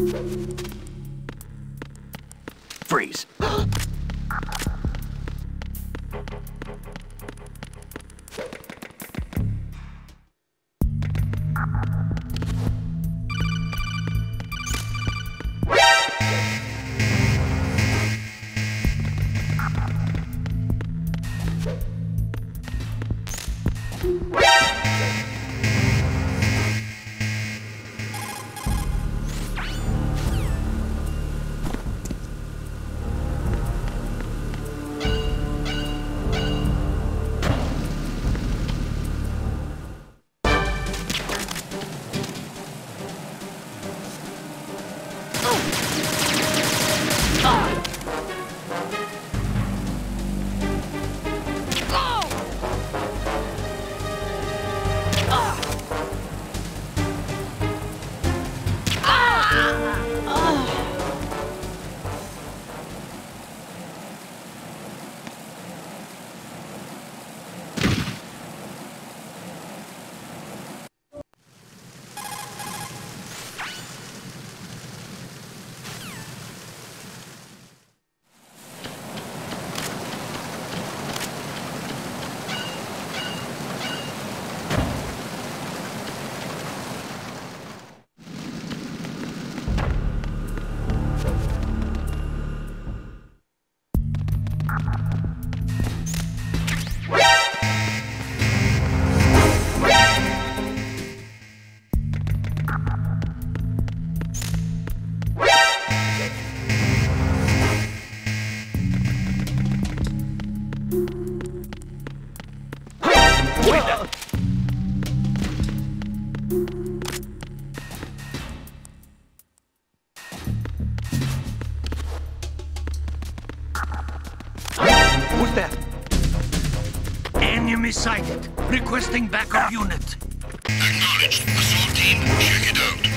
Freeze. Who's that? Enemy sighted. Requesting backup unit. Acknowledged. Assault team, check it out.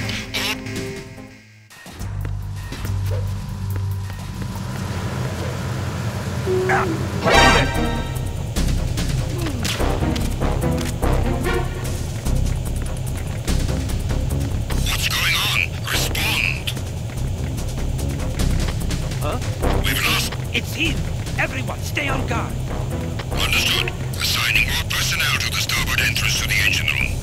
What's going on? Respond. Huh? We've lost. It's him. Everyone, stay on guard. Understood. Assigning all personnel to the starboard entrance to the engine room.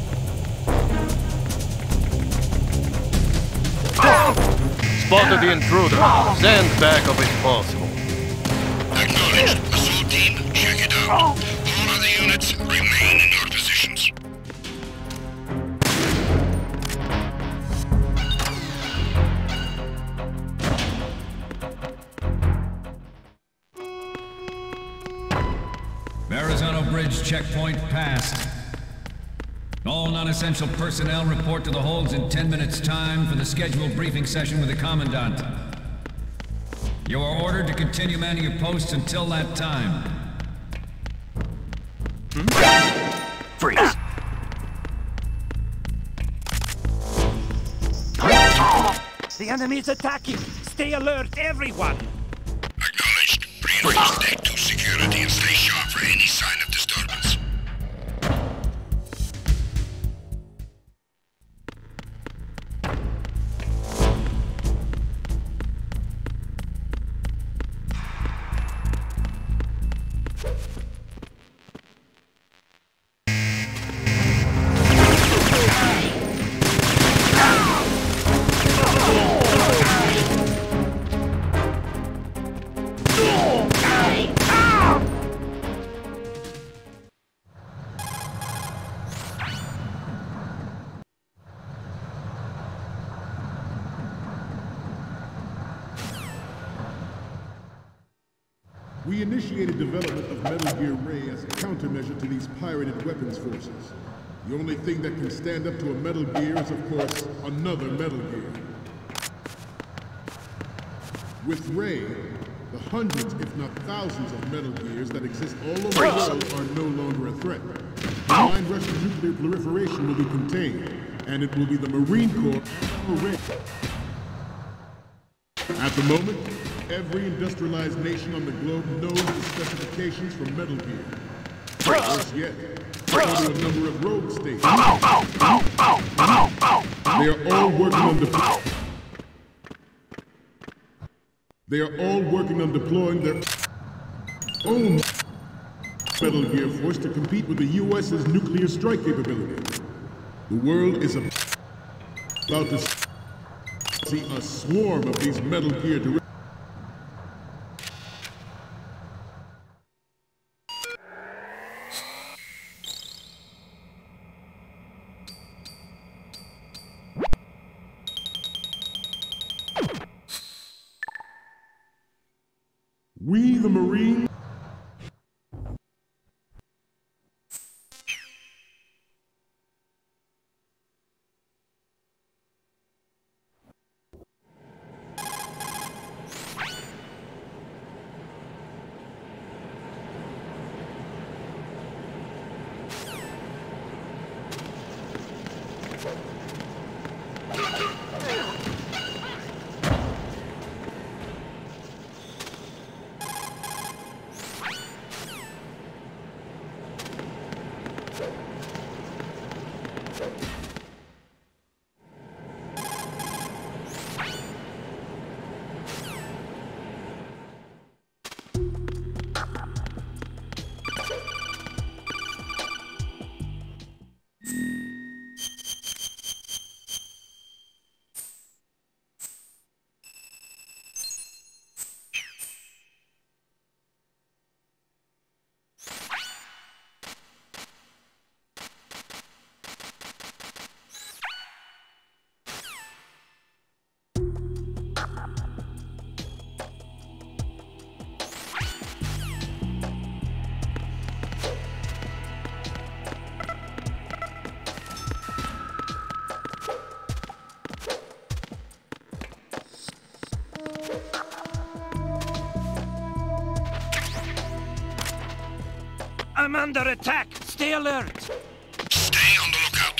Spotted the intruder. Send backup if possible. Acknowledged. Assault team, check it out. All other units, remain in your positions. Verrazano Bridge checkpoint passed. All non-essential personnel report to the holds in 10 minutes' time for the scheduled briefing session with the Commandant. You are ordered to continue manning your posts until that time. Freeze. The enemy is attacking. Stay alert, everyone. Acknowledged. Reinforce deck 2 security and stay sharp for any sign of disturbance. We initiated development of Metal Gear Ray as a countermeasure to these pirated weapons forces. The only thing that can stand up to a Metal Gear is, of course, another Metal Gear. With Ray, the hundreds, if not thousands, of Metal Gears that exist all over the world are no longer a threat. The mine rush to nuclear proliferation will be contained, and it will be the Marine Corps and Ray. At the moment, every industrialized nation on the globe knows the specifications for Metal Gear. Worse yet, so do a number of rogue states. They are all working on the... They are all working on deploying their own Metal Gear force to compete with the U.S.'s nuclear strike capability. The world is about to see a swarm of these Metal Gear derivatives. We, the Marines, I'm under attack! Stay alert! Stay on the lookout.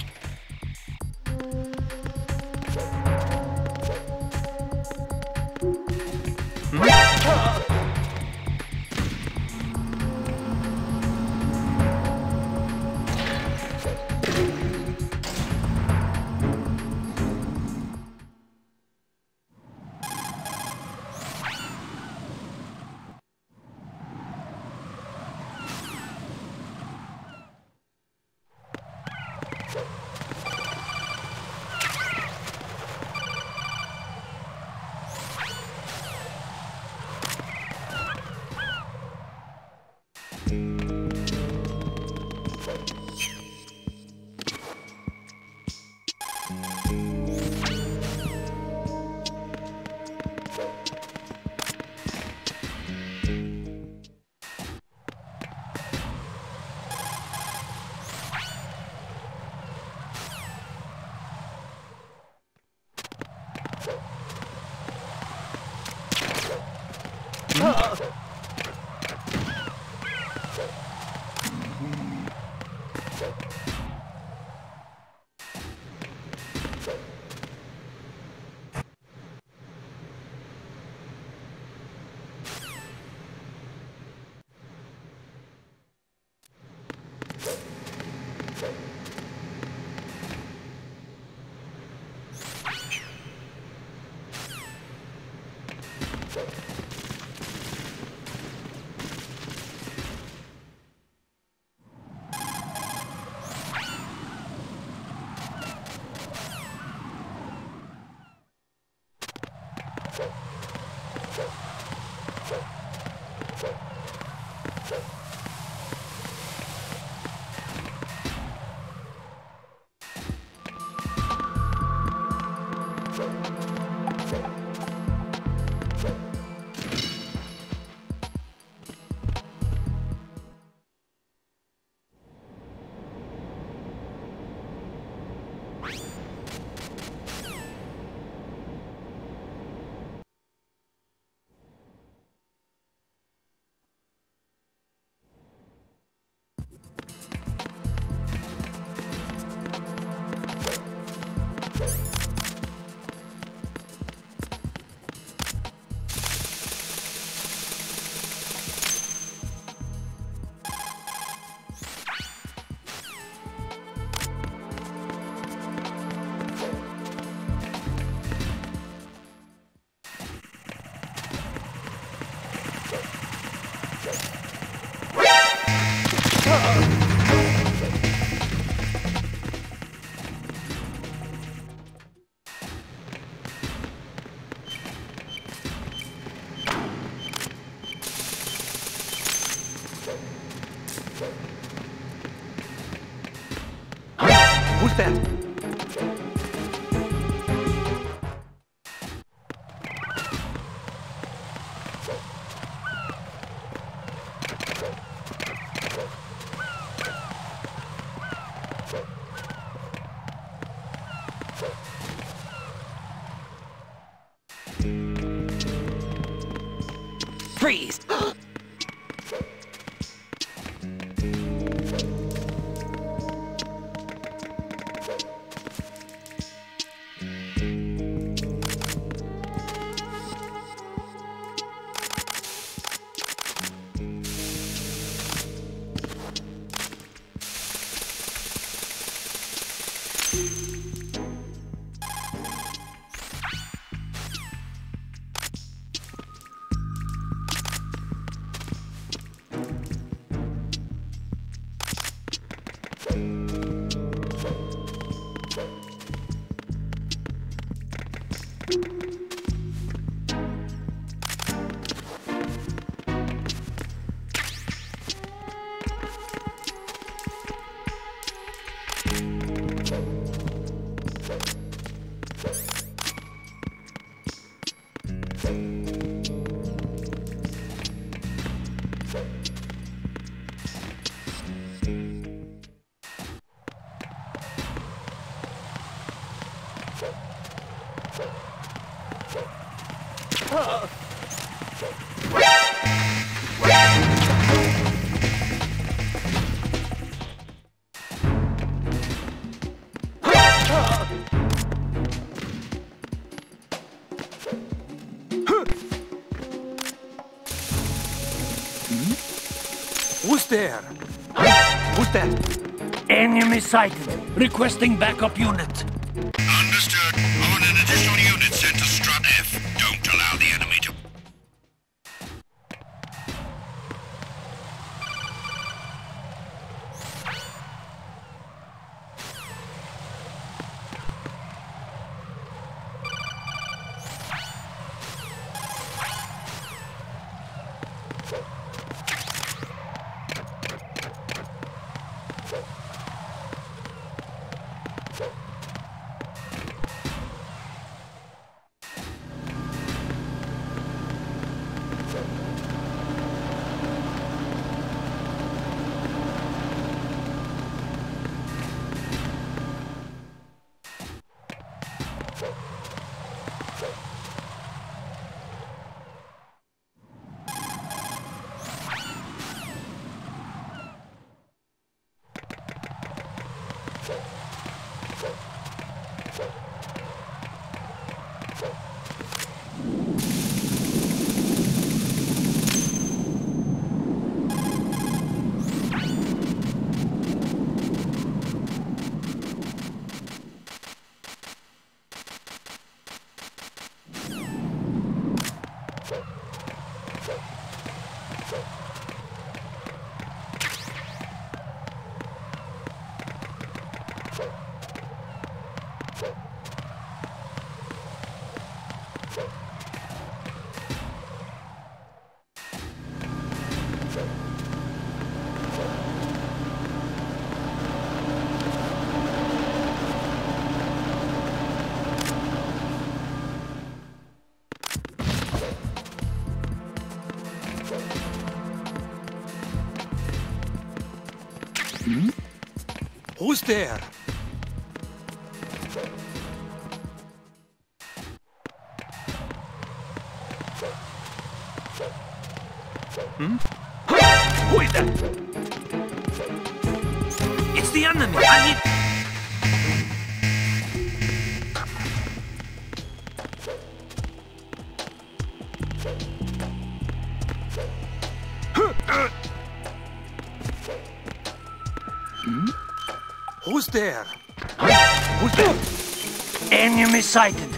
Freeze! Who's there? Who's that? Enemy sighted. Requesting backup unit. Understood. I want an additional unit sent to Strut F. Don't allow the enemy to... Who's there? Who is that? It's the enemy. I need... Who's there? Who's there? Enemy sighted.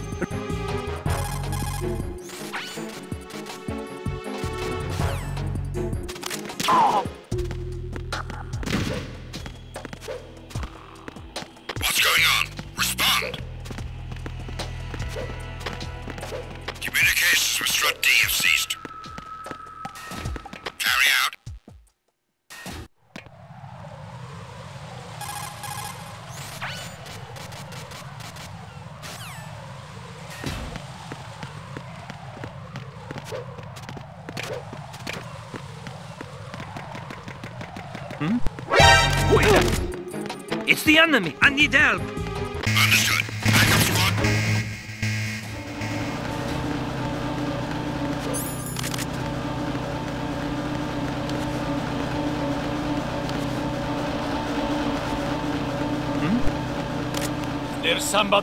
What's going on? Respond! Communications with Strut D have ceased. Carry out. Who is that? It's the enemy. I need help. Understood. Backup There's somebody.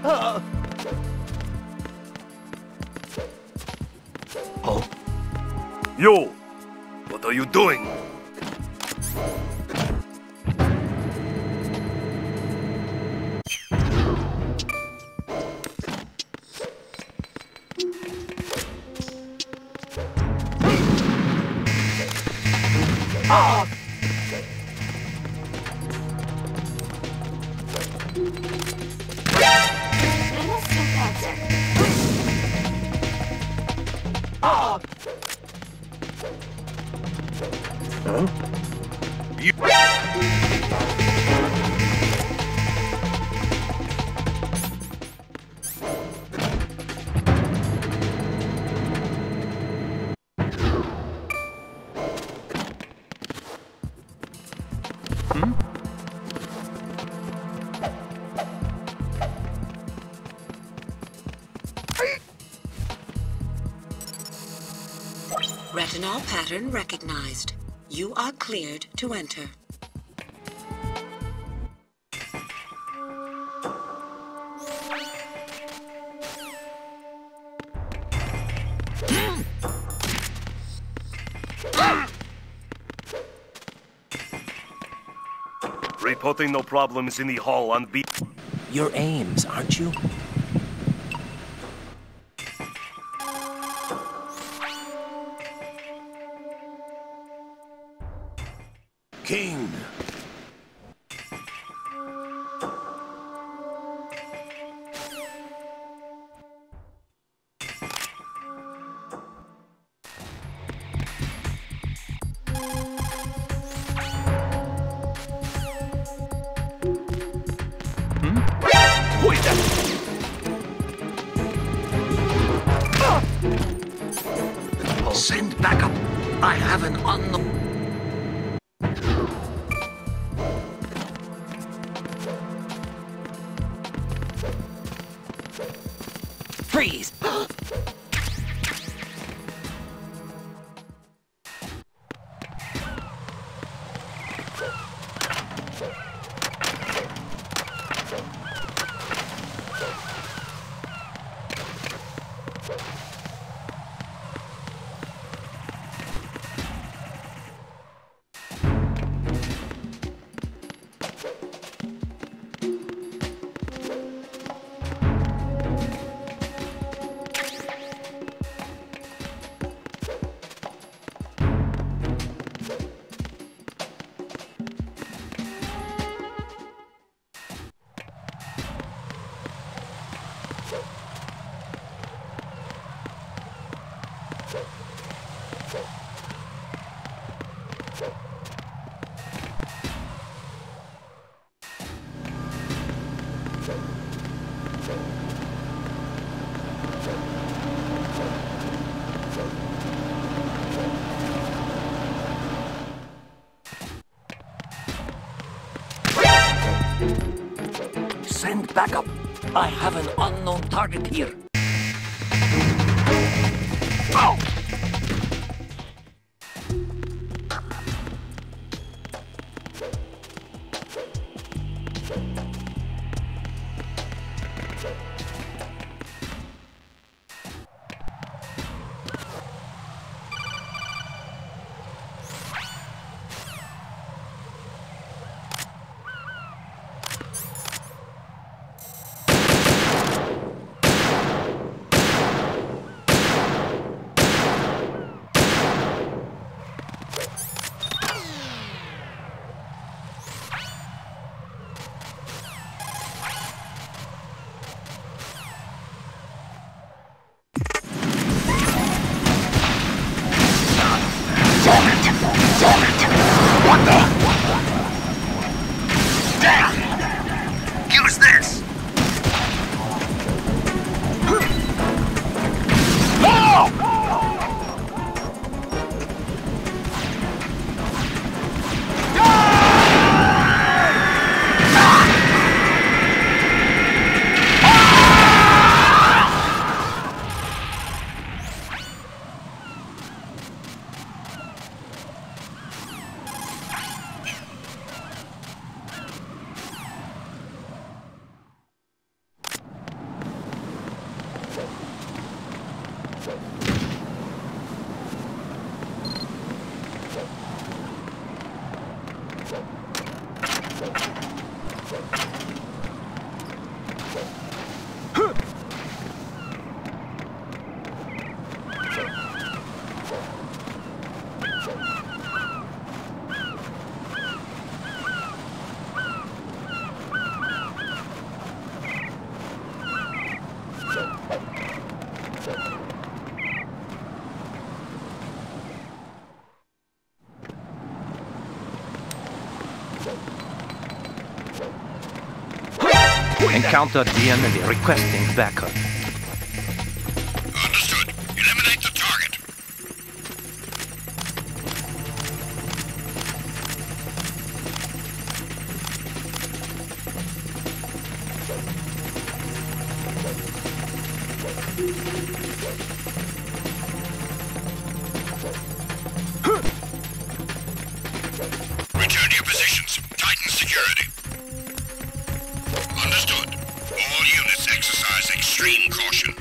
Oh. Yo! What are you doing? Retinol pattern recognized. You are cleared to enter. Reporting no problems in the hall on B. You're Ames, aren't you? King. Who is that? Send backup. I have an unknown. Freeze! Send backup. I have an unknown target here. Oh! Encountered the enemy requesting backup. Understood. Eliminate the target. Return to your positions. Tighten security. Understood. All units exercise extreme caution.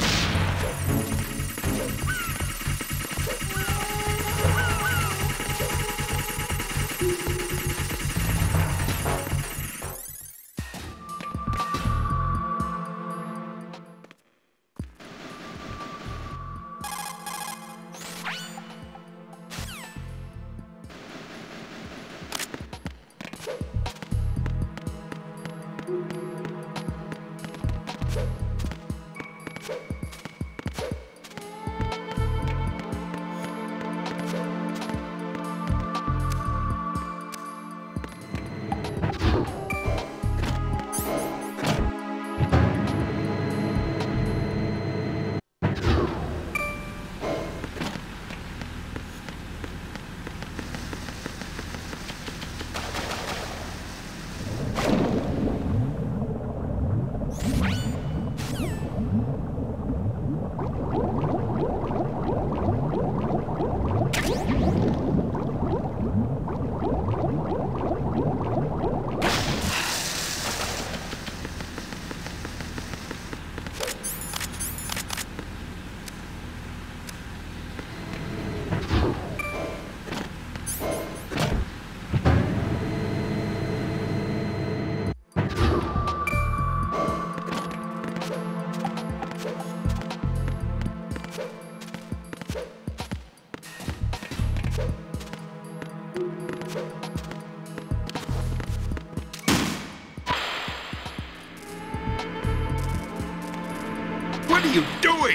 What are you doing?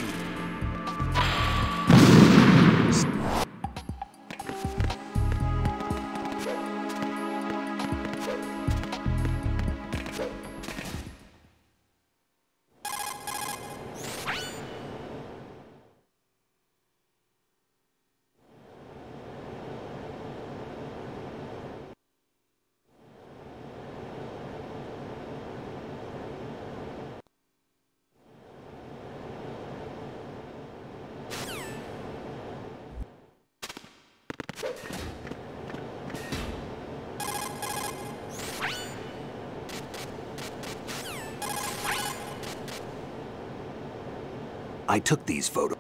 I took these photos.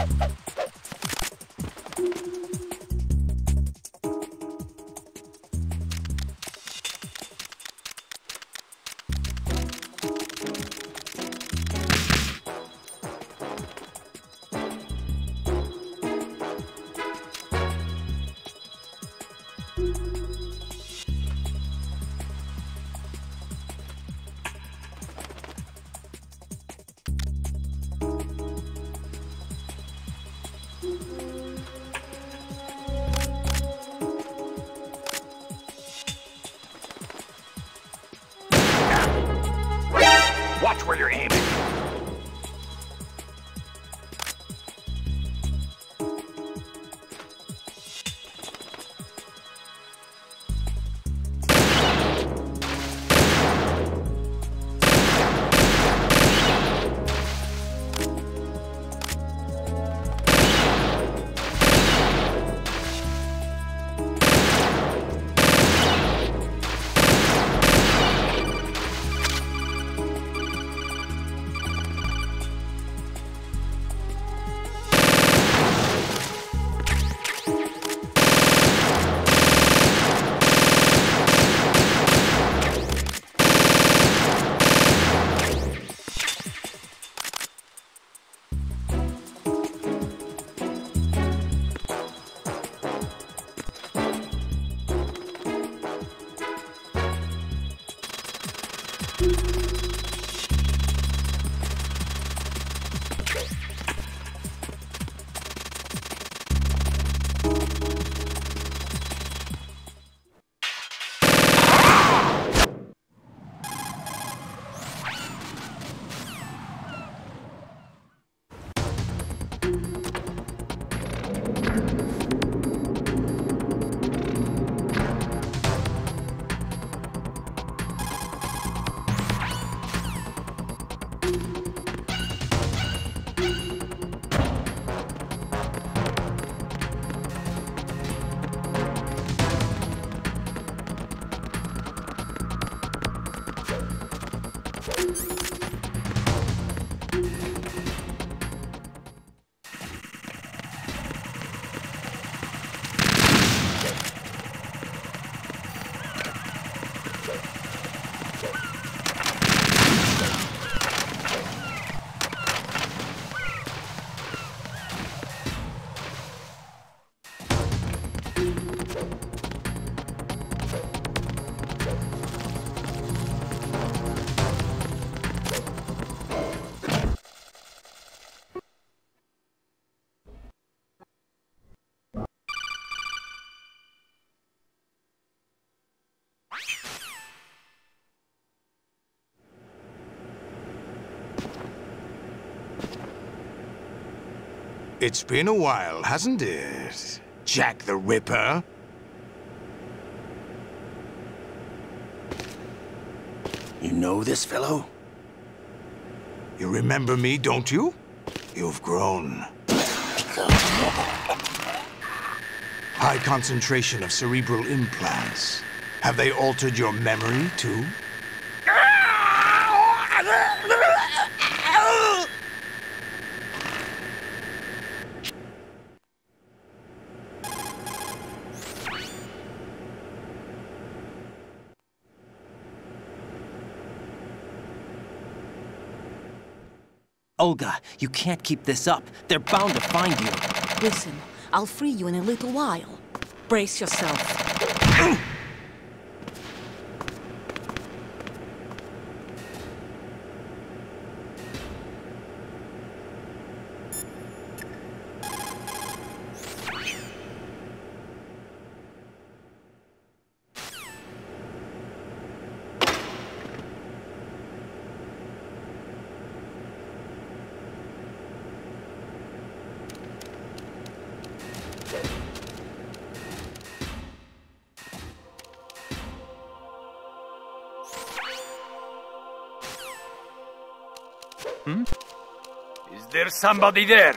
Watch where you're aiming. It's been a while, hasn't it, Jack the Ripper? You know this fellow? You remember me, don't you? You've grown. High concentration of cerebral implants. Have they altered your memory, too? Olga, you can't keep this up. They're bound to find you. Listen, I'll free you in a little while. Brace yourself. Is there somebody there?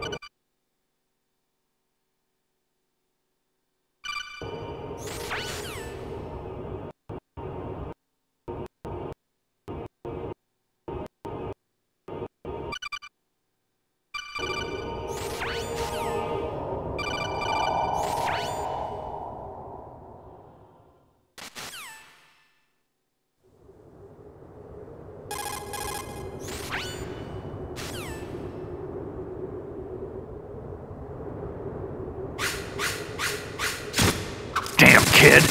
Damn kid!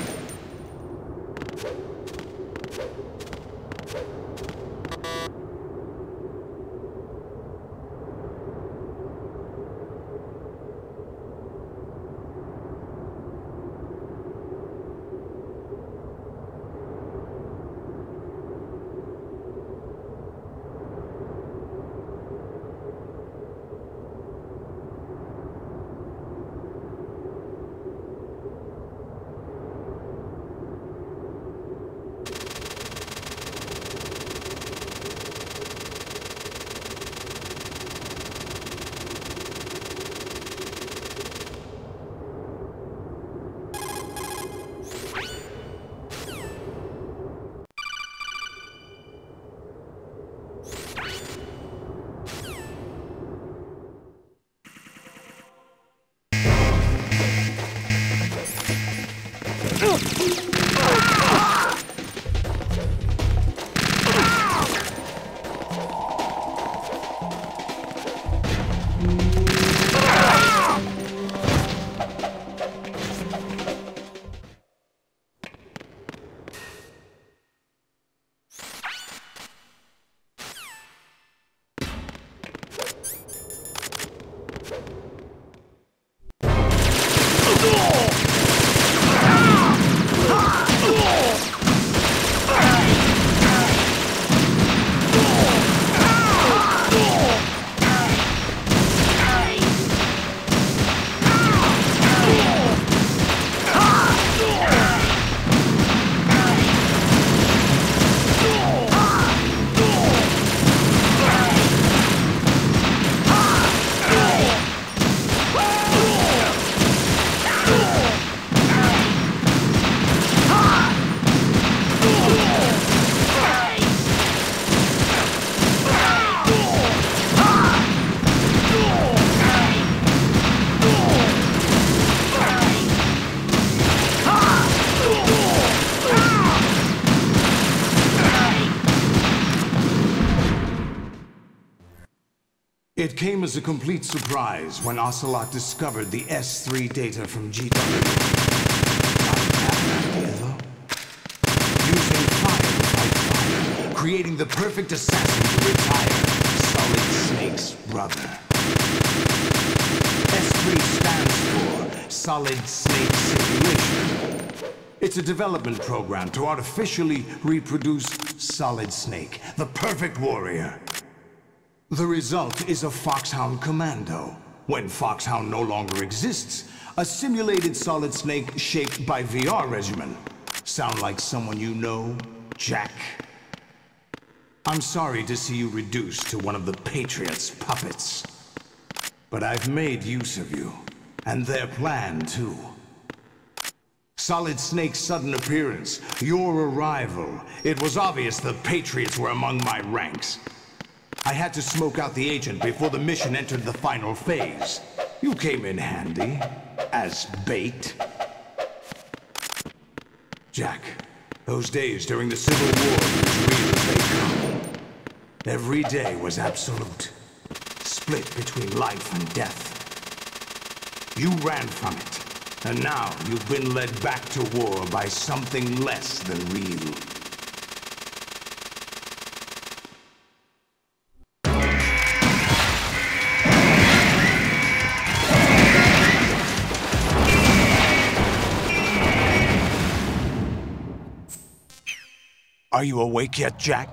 It came as a complete surprise when Ocelot discovered the S3 data from GW. Not a bad idea, though. Using fire to fight fire, creating the perfect assassin to retire Solid Snake's brother. S3 stands for Solid Snake Simulation. It's a development program to artificially reproduce Solid Snake, the perfect warrior. The result is a Foxhound Commando. When Foxhound no longer exists, a simulated Solid Snake shaped by VR regimen. Sound like someone you know, Jack? I'm sorry to see you reduced to one of the Patriots' puppets. But I've made use of you, and their plan too. Solid Snake's sudden appearance, your arrival. It was obvious the Patriots were among my ranks. I had to smoke out the agent before the mission entered the final phase. You came in handy, as bait. Jack, those days during the Civil War were as real as they come. Every day was absolute, split between life and death. You ran from it, and now you've been led back to war by something less than real. Are you awake yet, Jack?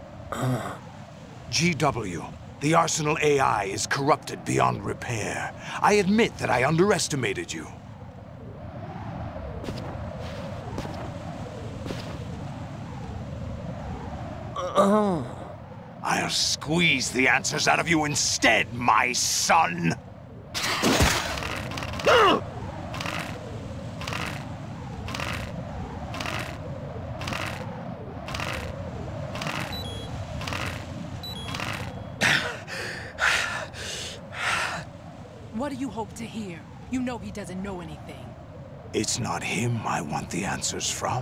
GW, the Arsenal AI is corrupted beyond repair. I admit that I underestimated you. I'll squeeze the answers out of you instead, my son! What do you hope to hear? You know he doesn't know anything. It's not him I want the answers from.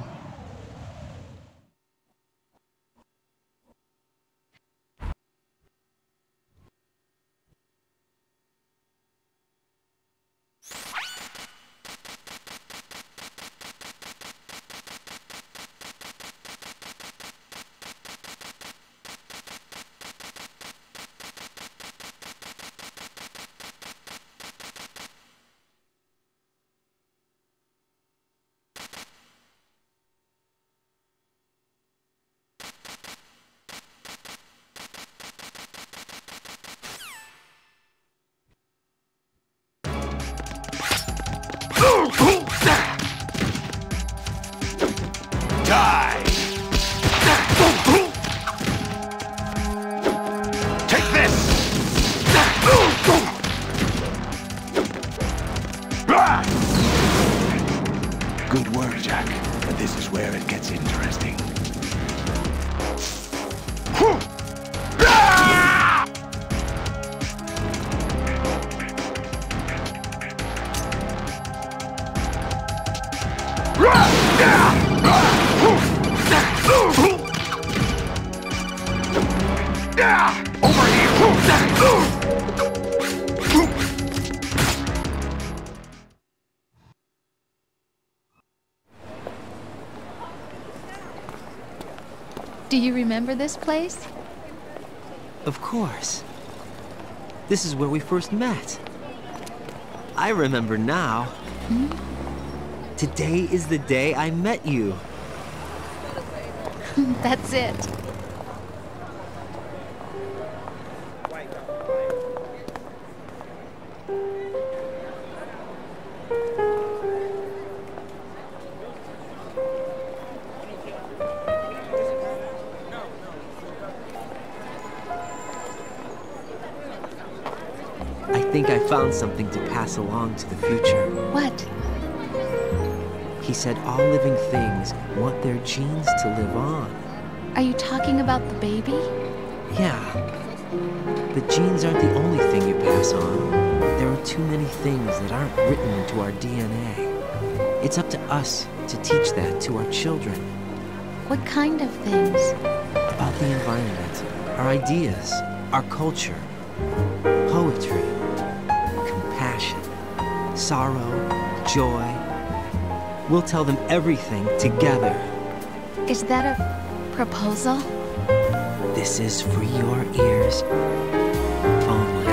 Die! Take this! Good work, Jack. But this is where it gets interesting. Over here! Do you remember this place? Of course. This is where we first met. I remember now. Today is the day I met you. That's it. I think I found something to pass along to the future. What? He said all living things want their genes to live on. Are you talking about the baby? Yeah. But genes aren't the only thing you pass on. There are too many things that aren't written into our DNA. It's up to us to teach that to our children. What kind of things? About the environment, our ideas, our culture, poetry, compassion, sorrow, joy. We'll tell them everything together. Is that a proposal? This is for your ears only.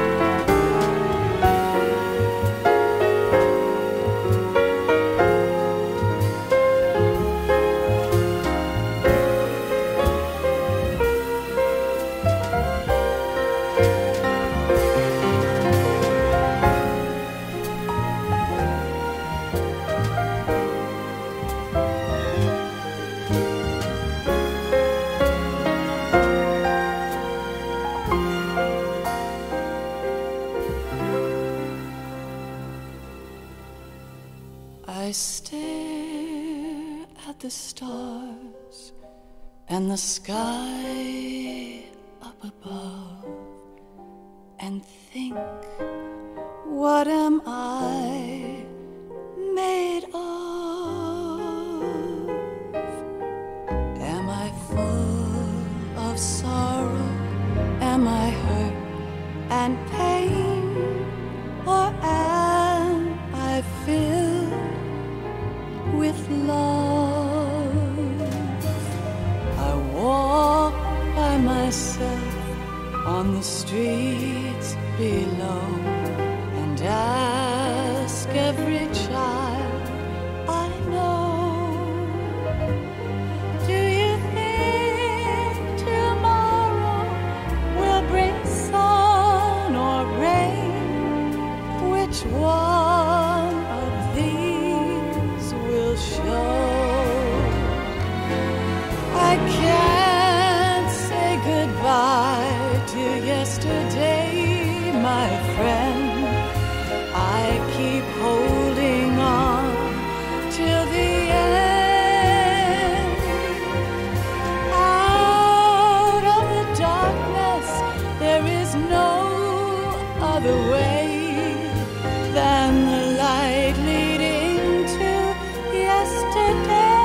I stare at the stars and the sky up above and think, what am I made of? Am I full of sorrow? Am I hurt and pain? Or am I filled with love? I walk by myself on the streets below and ask every child I know, do you think tomorrow will bring sun or rain? Which one of these will show? I can't say goodbye my friend. I keep holding on till the end. Out of the darkness, there is no other way than the light leading to yesterday.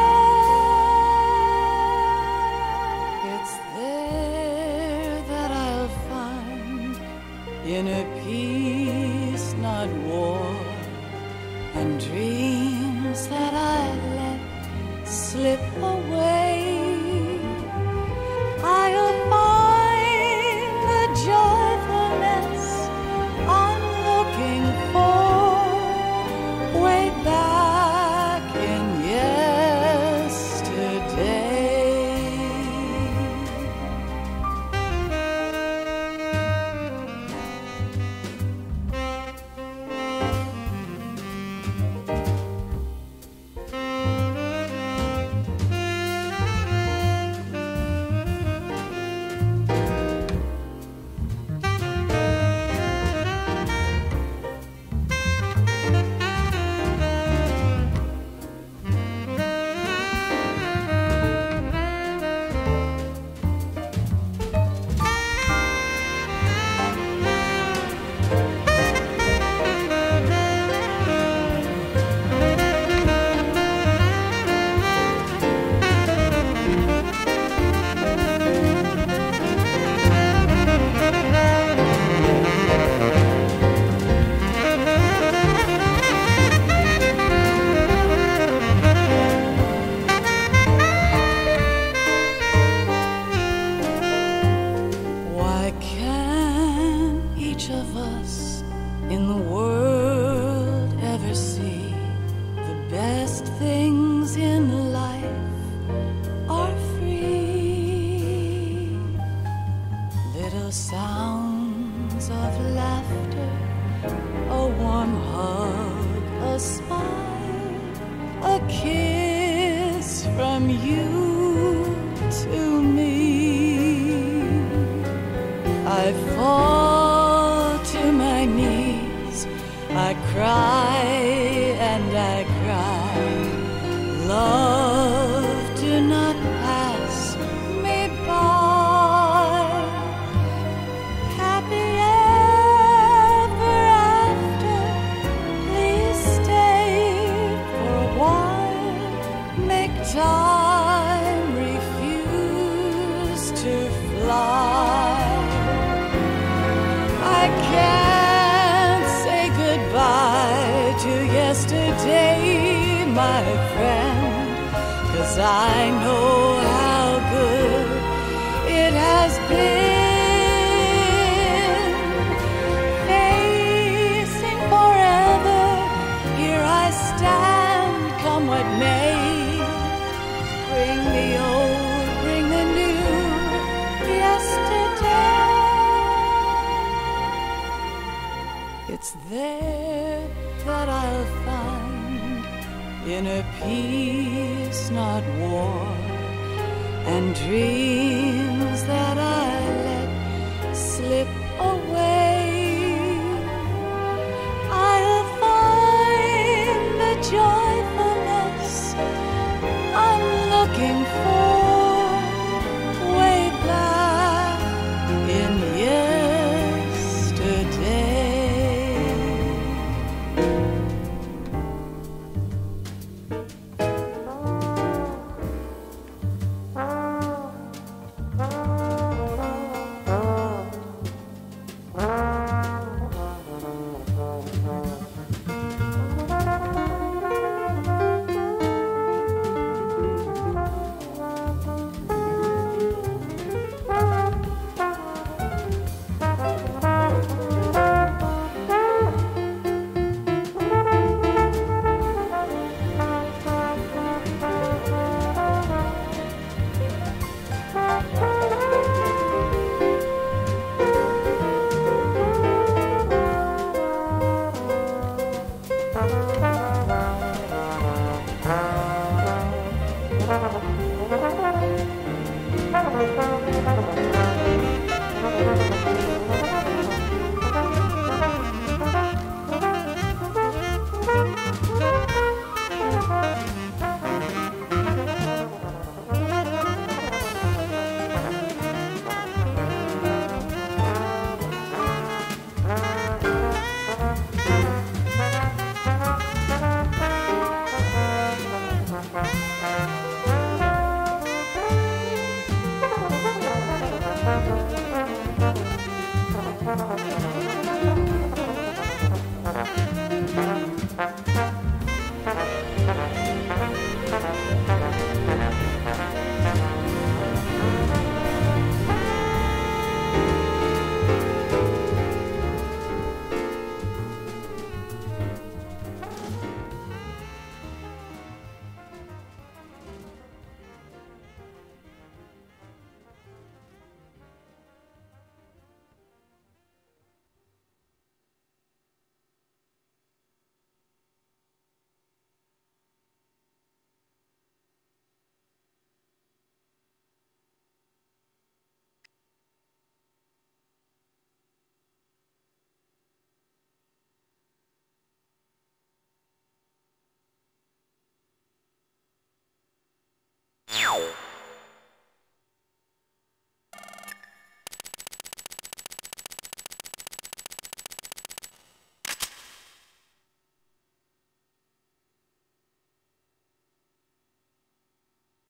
It's there that I'll find inner peace, not war, and dreams that I let slip away. I'll find the joyfulness I'm looking for way back in yesterday. I know how good it has been. Facing forever, here I stand, come what may. Bring the old, bring the new, yesterday. It's there that I'll find inner peace, not war, and dreams that I let slip away.